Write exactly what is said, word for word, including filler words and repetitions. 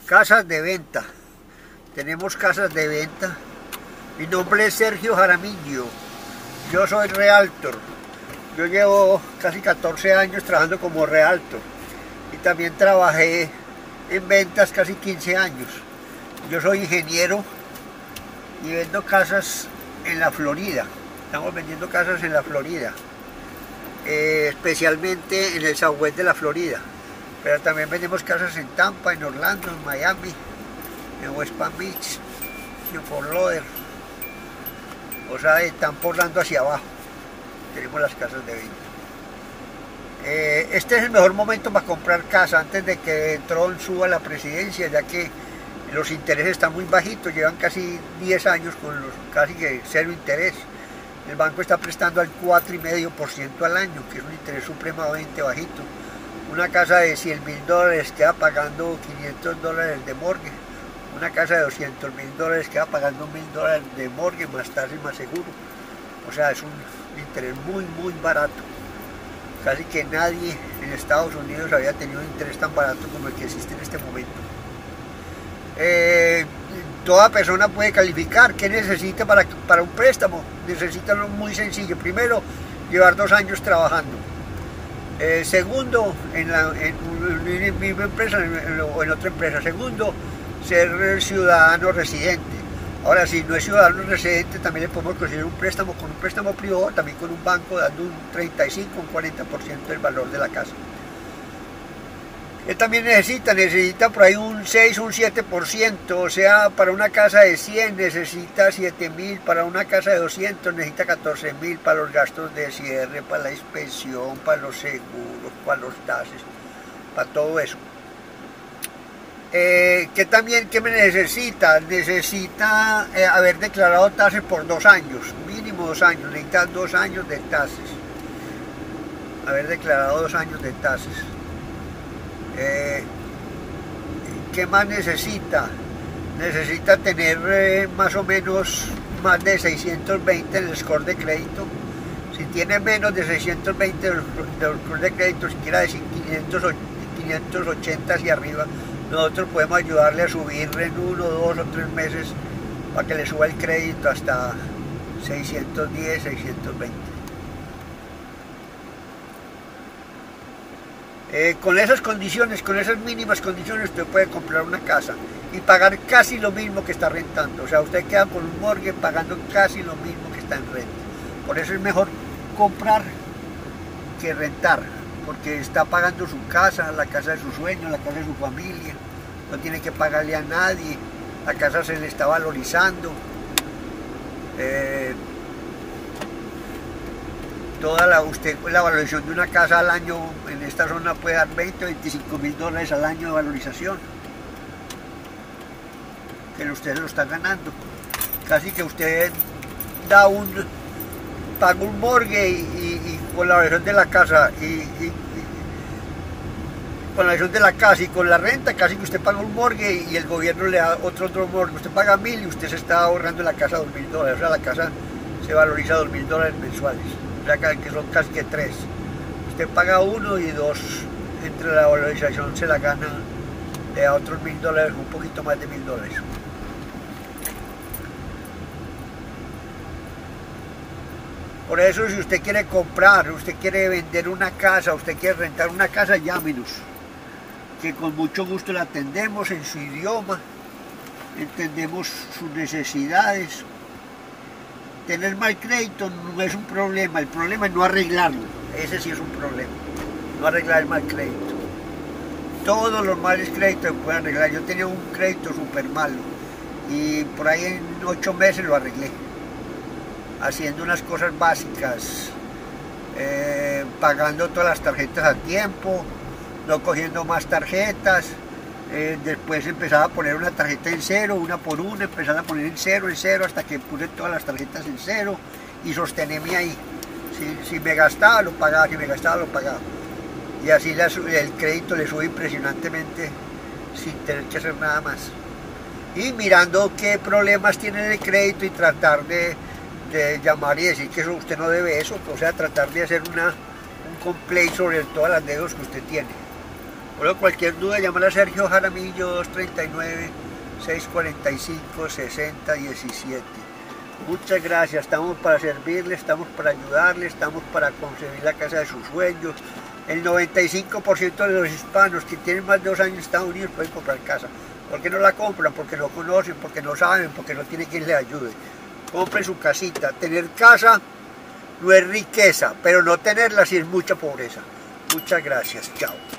Casas de venta. Tenemos casas de venta. Mi nombre es Sergio Jaramillo. Yo soy realtor. Yo llevo casi catorce años trabajando como realtor. Y también trabajé en ventas casi quince años. Yo soy ingeniero y vendo casas en la Florida. Estamos vendiendo casas en la Florida. Eh, especialmente en el Southwest de la Florida. Pero también vendemos casas en Tampa, en Orlando, en Miami, en West Palm Beach, en Fort Lauderdale. O sea, están por Orlando hacia abajo. Tenemos las casas de venta. Eh, este es el mejor momento para comprar casa antes de que Trump suba a la presidencia, ya que los intereses están muy bajitos, llevan casi diez años con los casi que cero interés. El banco está prestando al cuatro coma cinco por ciento al año, que es un interés supremamente bajito. Una casa de cien mil dólares queda pagando quinientos dólares de mortgage. Una casa de doscientos mil dólares queda pagando mil dólares de mortgage más tasa y más seguro. O sea, es un interés muy, muy barato. Casi que nadie en Estados Unidos había tenido un interés tan barato como el que existe en este momento. Eh, toda persona puede calificar. ¿Qué necesita para, para un préstamo? Necesita algo muy sencillo. Primero, llevar dos años trabajando. Eh, segundo, en la en, en, en misma empresa o en otra empresa. Segundo, ser ciudadano residente. Ahora, si no es ciudadano residente, también le podemos conseguir un préstamo con un préstamo privado, también con un banco dando un treinta y cinco, un cuarenta por ciento del valor de la casa. Él también necesita, necesita por ahí un seis, un siete por ciento, o sea, para una casa de cien necesita siete mil, para una casa de doscientos necesita catorce mil para los gastos de cierre, para la inspección, para los seguros, para los taxes, para todo eso. Eh, que también, ¿qué me necesita? Necesita eh, haber declarado taxes por dos años, mínimo dos años, necesita dos años de taxes, haber declarado dos años de taxes. Eh, ¿Qué más necesita? Necesita tener eh, más o menos más de seiscientos veinte en el score de crédito. Si tiene menos de seiscientos veinte del score de crédito, si quiere decir quinientos ochenta hacia arriba, nosotros podemos ayudarle a subir en uno, dos o tres meses para que le suba el crédito hasta seiscientos diez, seiscientos veinte. Eh, con esas condiciones, con esas mínimas condiciones, usted puede comprar una casa y pagar casi lo mismo que está rentando. O sea, usted queda con un mortgage pagando casi lo mismo que está en renta. Por eso es mejor comprar que rentar, porque está pagando su casa, la casa de sus sueños, la casa de su familia. No tiene que pagarle a nadie, la casa se le está valorizando. Eh, Toda la, usted, la valorización de una casa al año en esta zona puede dar veinte, veinticinco mil dólares al año de valorización, que usted lo está ganando. Casi que usted da un, paga un mortgage y, y, y con la valorización de la casa y, y, y con la valorización de la casa y con la renta, casi que usted paga un mortgage y el gobierno le da otro otro mortgage. Usted paga mil y usted se está ahorrando en la casa dos mil dólares. O sea, la casa se valoriza dos mil dólares mensuales. O sea, que son casi que tres. Usted paga uno y dos, entre la valorización se la gana de a otros mil dólares, un poquito más de mil dólares. Por eso, si usted quiere comprar, usted quiere vender una casa, usted quiere rentar una casa, llámenos, que con mucho gusto la atendemos en su idioma, entendemos sus necesidades. Tener mal crédito no es un problema, el problema es no arreglarlo, ese sí es un problema, no arreglar el mal crédito. Todos los males créditos se pueden arreglar. Yo tenía un crédito súper malo y por ahí en ocho meses lo arreglé, haciendo unas cosas básicas, eh, pagando todas las tarjetas a tiempo, no cogiendo más tarjetas. Eh, después empezaba a poner una tarjeta en cero, una por una, empezaba a poner en cero, en cero, hasta que puse todas las tarjetas en cero y sostenerme ahí. Si, si me gastaba, lo pagaba, si me gastaba, lo pagaba. Y así la, el crédito le sube impresionantemente sin tener que hacer nada más. Y mirando qué problemas tiene el crédito y tratar de, de llamar y decir que eso, usted no debe eso, o sea, tratar de hacer una, un complaint sobre todas las deudas que usted tiene. Luego cualquier duda, llamar a Sergio Jaramillo dos tres nueve, seis cuatro cinco, seis cero uno siete. Muchas gracias, estamos para servirle, estamos para ayudarle, estamos para conseguir la casa de sus sueños. El noventa y cinco por ciento de los hispanos que tienen más de dos años en Estados Unidos pueden comprar casa. ¿Por qué no la compran? Porque no conocen, porque no saben, porque no tiene quien les ayude. Compre su casita. Tener casa no es riqueza, pero no tenerla sí es mucha pobreza. Muchas gracias, chao.